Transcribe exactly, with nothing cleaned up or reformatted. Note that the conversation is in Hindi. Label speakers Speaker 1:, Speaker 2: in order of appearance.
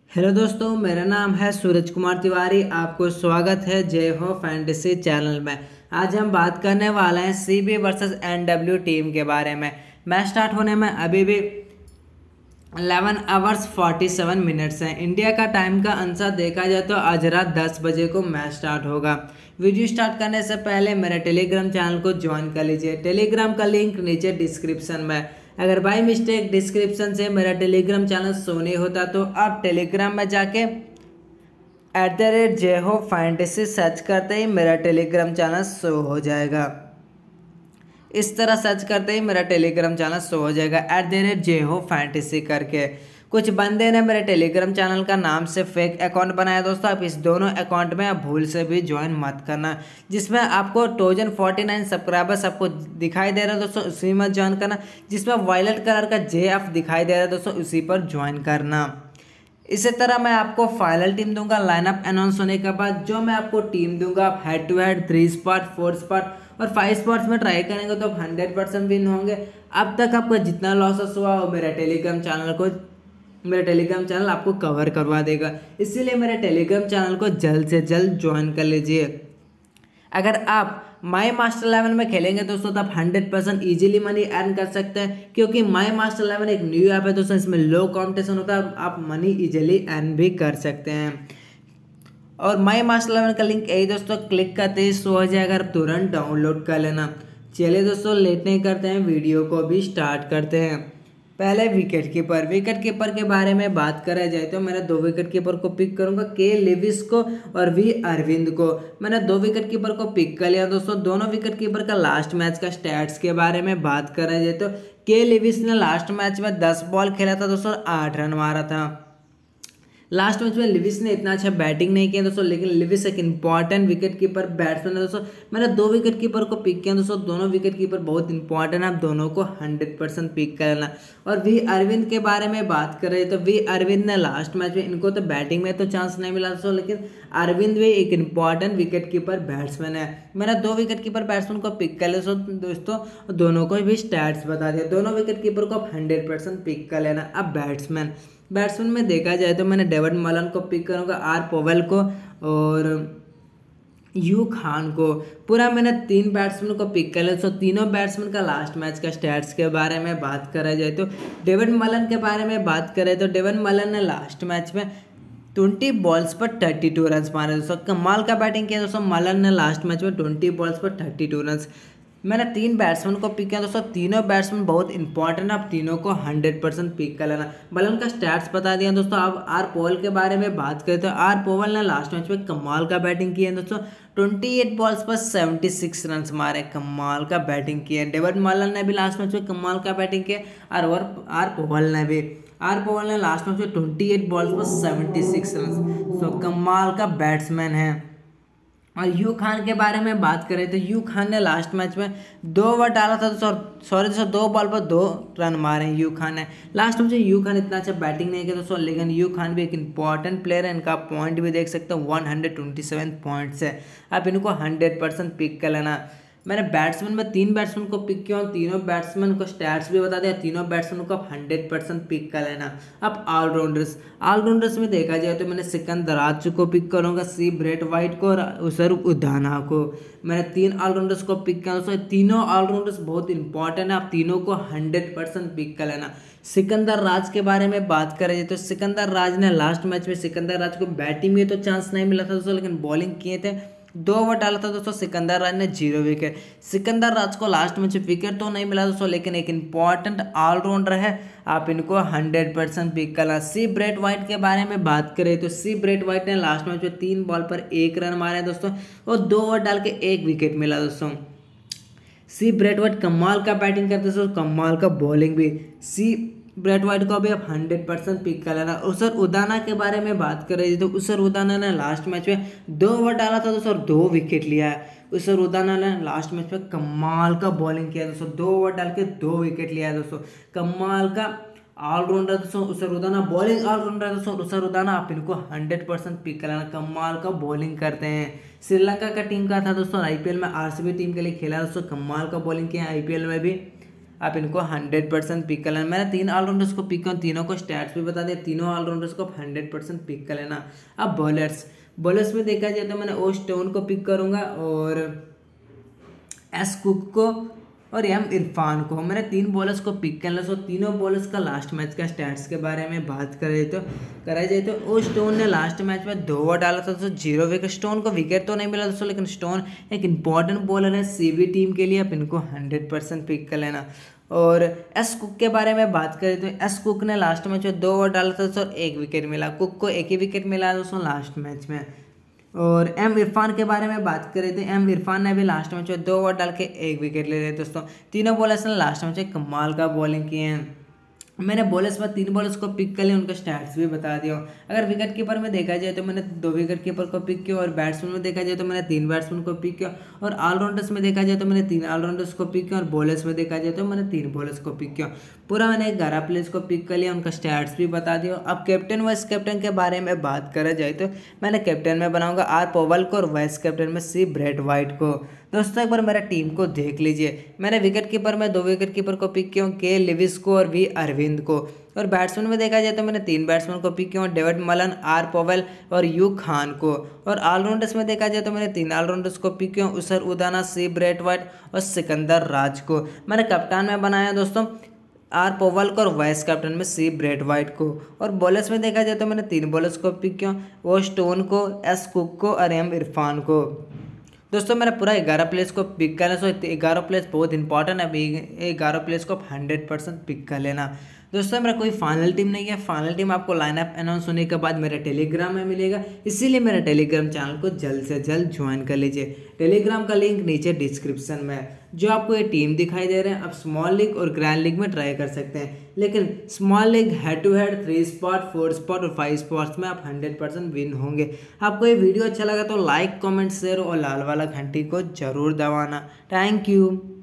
Speaker 1: हेलो दोस्तों, मेरा नाम है सूरज कुमार तिवारी। आपको स्वागत है जय हो फैंटेसी चैनल में। आज हम बात करने वाले हैं सीबी वर्सेस एनडब्ल्यू टीम के बारे में। मैच स्टार्ट होने में अभी भी ग्यारह आवर्स सैंतालीस मिनट्स हैं। इंडिया का टाइम का अनुसार देखा जाए तो आज रात दस बजे को मैच स्टार्ट होगा। वीडियो स्टार्ट करने से पहले मेरे टेलीग्राम चैनल को ज्वाइन कर लीजिए। टेलीग्राम का लिंक नीचे डिस्क्रिप्शन में। अगर बाई मिस्टेक डिस्क्रिप्शन से मेरा टेलीग्राम चैनल शो नहीं होता तो आप टेलीग्राम में जाके एट द रेट जे हो फैंटेसी सर्च करते ही मेरा टेलीग्राम चैनल शो हो जाएगा। इस तरह सर्च करते ही मेरा टेलीग्राम चैनल शो हो जाएगा एट द रेट जे हो फैंटेसी करके। कुछ बंदे ने मेरे टेलीग्राम चैनल का नाम से फेक अकाउंट बनाया दोस्तों। आप इस दोनों अकाउंट में आप भूल से भी ज्वाइन मत करना। जिसमें आपको थाउजेंड फोर्टी नाइन सब्सक्राइबर्स आपको दिखाई दे रहा है दोस्तों, उसी में ज्वाइन करना। जिसमें वायलेट कलर का जे एफ दिखाई दे रहा है दोस्तों, उसी पर ज्वाइन करना। इसी तरह मैं आपको फाइनल टीम दूंगा लाइनअप अनाउंस होने के बाद। जो मैं आपको टीम दूंगा आप head to head, three spot, four spot और फाइव स्पॉट्स में ट्राई करेंगे तो आप हंड्रेड परसेंट विन होंगे। अब तक आपका जितना लॉसेस हुआ वो मेरा टेलीग्राम चैनल को मेरा टेलीग्राम चैनल आपको कवर करवा देगा। इसीलिए मेरे टेलीग्राम चैनल को जल्द से जल्द ज्वाइन कर लीजिए। अगर आप माई मास्टर इलेवन में खेलेंगे दोस्तों तो आप hundred percent easily money earn कर सकते हैं, क्योंकि माई मास्टर इलेवन एक न्यू ऐप है दोस्तों। इसमें लो कॉम्पिटिशन होता है, आप मनी ईजिली अर्न भी कर सकते हैं। और माई मास्टर इलेवन का लिंक यही दोस्तों, क्लिक करते ही शो हो जाएगा, तुरंत डाउनलोड कर लेना। चलिए दोस्तों, लेट नहीं करते हैं, वीडियो को भी स्टार्ट करते हैं। पहले विकेट कीपर विकेट कीपर के बारे में बात करा जाए तो मैंने दो विकेट कीपर को पिक करूंगा, के लिविस को और वी अरविंद को। मैंने दो विकेट कीपर को पिक कर लिया दोस्तों। दोनों विकेट कीपर का लास्ट मैच का स्टैट्स के बारे में बात करा जाए तो के लिविस ने लास्ट मैच में दस बॉल खेला था दोस्तों, आठ रन मारा था। लास्ट मैच में लिविस ने इतना अच्छा बैटिंग नहीं किया दोस्तों, लेकिन लिविस एक इंपॉर्टेंट विकेट कीपर बैट्समैन है दोस्तों। मैंने दो विकेट कीपर को पिक किया दोस्तों। दोनों विकेट कीपर बहुत इंपॉर्टेंट है, आप दोनों को हंड्रेड परसेंट पिक करना। और वी अरविंद के बारे में बात करें तो वी अरविंद ने लास्ट मैच में, इनको तो बैटिंग में तो चांस नहीं मिला दोस्तों, लेकिन अरविंद भी एक इंपॉर्टेंट विकेट कीपर बैट्समैन है। मैंने दो विकेट कीपर बैट्समैन को पिक कर लिया दोस्तों, दोनों को भी स्टैट्स बता दिया। दोनों विकेट कीपर को आप हंड्रेड परसेंट पिक कर लेना। अब बैट्समैन बैट्समैन में देखा जाए तो मैंने डेविड मलन को पिक करूँगा, आर पोवेल को और यू खान को। पूरा मैंने तीन बैट्समैन को पिक कर लिया। तो तीनों बैट्समैन का लास्ट मैच का स्टैट्स के बारे में बात करा जाए तो डेविड मलन के बारे में बात करें तो डेविड मलन ने लास्ट मैच में ट्वेंटी बॉल्स पर थर्टी टू रन मारे दोस्तों। कमाल का बैटिंग किया दोस्तों मलन ने लास्ट मैच में ट्वेंटी बॉल्स पर थर्टी टू रन। मैंने तीन बैट्समैन को पिक किया दोस्तों। तीनों बैट्समैन बहुत इंपॉर्टेंट है, आप तीनों को हंड्रेड परसेंट पिक कर लेना। मलन का स्टैट्स बता दिया दोस्तों। अब आर पोवेल के बारे में बात करें तो आर पोवेल ने लास्ट मैच में कमाल का बैटिंग किया दोस्तों। अट्ठाईस बॉल्स पर छिहत्तर रन मारे, कमाल का बैटिंग किया। डेविड मलन ने भी लास्ट मैच में कमाल का बैटिंग किया और आर पोवेल ने भी आर पोवेल ने लास्ट मैच में अट्ठाईस बॉल्स पर छिहत्तर रन। सो कमाल का बैट्समैन है। और यू खान के बारे में बात करें तो यू खान ने लास्ट मैच में दो ओवर डाला था तो सॉरी दोस्तों, दो बॉल पर दो रन मारे यू खान ने लास्ट मैच में। यू खान इतना अच्छा बैटिंग नहीं किया दोस्तों, लेकिन यू खान भी एक इंपॉर्टेंट प्लेयर है। इनका पॉइंट भी देख सकते हो, one hundred twenty seven points है। आप इनको हंड्रेड परसेंट पिक कर लेना। मैंने बैट्समैन में तीन बैट्समैन को पिक किया और तीनों बैट्समैन को स्टैट्स भी बता दिया। तीनों बैट्समैन को आप हंड्रेड परसेंट पिक कर लेना। अब ऑलराउंडर्स ऑलराउंडर्स में देखा जाए तो मैंने सिकंदर राज को पिक करूँगा, सी ब्रेट वाइट को और उसर उदाना को। मैंने तीन ऑलराउंडर्स को पिक किया दोस्तों। तीनों ऑलराउंडर्स बहुत इंपॉर्टेंट है, आप तीनों को हंड्रेड परसेंट पिक कर लेना। सिकंदर राज के बारे में बात करें तो सिकंदर राज ने लास्ट मैच में, सिकंदर राज को बैटिंग में तो चांस नहीं मिला था दोस्तों, लेकिन बॉलिंग किए थे। दो ओवर डाला था दोस्तों सिकंदर राज ने, जीरो विकेट। सिकंदर राज को लास्ट मैच विकेट तो नहीं मिला दोस्तों, लेकिन एक इंपॉर्टेंट ऑलराउंडर है, आप इनको हंड्रेड परसेंट पिक करना। सी ब्रेट वाइट के बारे में बात करें तो सी ब्रेट वाइट ने लास्ट मैच में तीन बॉल पर एक रन मारे दोस्तों और दो ओवर डाल के एक विकेट मिला दोस्तों। सी ब्रेट वाइट कमाल का बैटिंग करते दोस्तों, कमाल का बॉलिंग भी। सी ब्रेट वाइट को भी आप हंड्रेड परसेंट पिक कर लेना। उसर उदाना के बारे में बात करें तो उसर उदाना ने लास्ट मैच में दो ओवर डाला था दोस्तों और दो विकेट लिया है। उसर उदाना ने लास्ट मैच में कमाल का बॉलिंग किया दोस्तों, दो ओवर डाल के दो विकेट लिया है दोस्तों। कमाल का ऑलराउंडर दोस्तों उसर उदाना, बॉलिंग ऑलराउंडर दोस्तों उसर उदाना, आप इनको हंड्रेड परसेंट पिक कर लेना। कमाल का बॉलिंग करते हैं। श्रीलंका का टीम का था दोस्तों, आईपीएल में आरसीबी टीम के लिए खेला दोस्तों, कमाल का बॉलिंग किया आईपीएल में भी। आप इनको हंड्रेड परसेंट पिक कर लेना। मैंने तीन ऑलराउंडर्स को पिक किया, तीनों को स्टैट्स भी बता दिया, तीनों ऑलराउंडर्स को हंड्रेड परसेंट पिक कर लेना। अब बॉलर्स बॉलर्स में देखा जाए तो मैंने ओ स्टोन को पिक करूँगा और एस कुक को और एम इरफान को। मैंने तीन बॉलर्स को पिक कर लिया। सो तीनों बॉलर्स का लास्ट मैच का स्टैट्स के बारे में बात करें तो कराई जाए तो ओ स्टोन ने लास्ट मैच में दो ओवर डाला था, तो जीरो विकेट। स्टोन को विकेट तो नहीं मिला दोस्तों, लेकिन स्टोन एक इंपॉर्टेंट बॉलर है सीबी टीम के लिए, आप इनको हंड्रेड परसेंट पिक कर लेना। और एस कुक के बारे में बात करें तो एस कुक ने लास्ट मैच में दो ओवर डाला था दोस्तों, एक विकेट मिला। कुक को एक ही विकेट मिला दोस्तों लास्ट मैच में। और एम इरफान के बारे में बात करें तो एम इरफान ने भी लास्ट मैच में दो ओवर डाल के एक विकेट ले रहे दोस्तों। तीनों बॉलर्स ने लास्ट मैच में कमाल का बॉलिंग किए हैं। मैंने बॉलर्स में तीन बॉलर्स को पिक कर लिया, उनका स्टैट्स भी बता दिया। अगर विकेट कीपर में देखा जाए तो मैंने दो विकेट कीपर को पिक किया, और बैट्समैन में देखा जाए तो मैंने तीन बैट्समैन को पिक किया, और ऑलराउंडर्स में देखा जाए तो मैंने तीन ऑलराउंडर्स को पिक किया, और बॉलर्स में देखा जाए तो मैंने तीन बॉलर्स को पिक किया। पूरा मैंने ग्यारह प्लेयर्स को पिक कर लिया, उनका स्टैट्स भी बता दिया। अब कैप्टन वाइस कैप्टन के बारे में बात करा जाए तो मैंने कैप्टन में बनाऊंगा आर पॉवेल को, और वाइस कैप्टन में सी ब्रैड वाइट को। दोस्तों एक बार मेरा टीम को देख लीजिए। मैंने विकेट कीपर में दो विकेट कीपर को पिक किया, के लिविस को और वी अरविंद को। और बैट्समैन में देखा जाए तो मैंने तीन बैट्समैन को पिक किया, डेविड मलन, आर पॉवेल और यू खान को। और ऑलराउंडर्स में देखा जाए तो मैंने तीन ऑलराउंडर्स को पिक किया, उसर उदाना, सी ब्रैड वाइट और सिकंदर राज को। मैंने कप्तान में बनाया दोस्तों आर पॉवेल को, और वाइस कैप्टन में सी ब्रैड वाइट को। और बॉलर्स में देखा जाए तो मैंने तीन बॉलर्स को पिक किया, वो स्टोन को, एस कुक को और एम इरफान को। दोस्तों मेरा पूरा ग्यारह प्लेयर्स को पिक करना, सो ग्यारह प्लेयर्स बहुत इंपॉर्टेंट है, ग्यारह प्लेयर्स को हंड्रेड परसेंट पिक कर लेना। दोस्तों मेरा कोई फाइनल टीम नहीं है, फाइनल टीम आपको लाइनअप अनाउंस होने के बाद मेरे टेलीग्राम में मिलेगा, इसीलिए मेरे टेलीग्राम चैनल को जल्द से जल्द ज्वाइन कर लीजिए। टेलीग्राम का लिंक नीचे डिस्क्रिप्शन में है। जो आपको ये टीम दिखाई दे रहे हैं, आप स्मॉल लीग और ग्रैंड लीग में ट्राई कर सकते हैं, लेकिन small league head to head three spot, four spot और फाइव स्पॉट्स में आप हंड्रेड परसेंट विन होंगे। आपको ये वीडियो अच्छा लगा तो लाइक, कमेंट, शेयर और लाल वाला घंटी को जरूर दबाना। Thank you.